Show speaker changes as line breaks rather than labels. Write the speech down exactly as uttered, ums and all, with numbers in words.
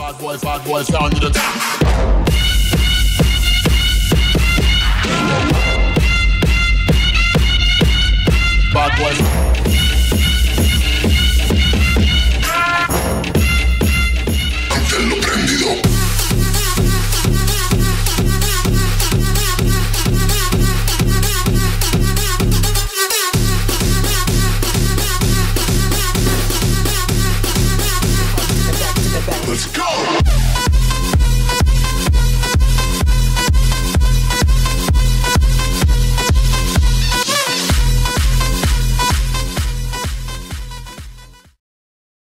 Bad boys, bad boys down to the top. Bad boys.